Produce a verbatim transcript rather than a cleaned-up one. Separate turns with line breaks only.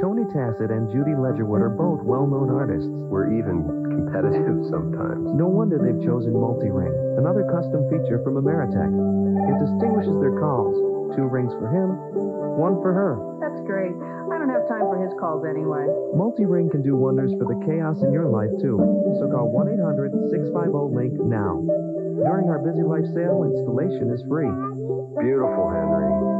Tony Tassett and Judy Ledgerwood are both well-known artists.
We're even competitive sometimes.
No wonder they've chosen multi-ring, another custom feature from Ameritech. It distinguishes their calls. Two rings for him, one for her.
That's great. I don't have time for his calls anyway.
Multi-ring can do wonders for the chaos in your life, too. So call one eight hundred, six five zero, link now. During our Busy Life sale, installation is free.
Beautiful, Henry.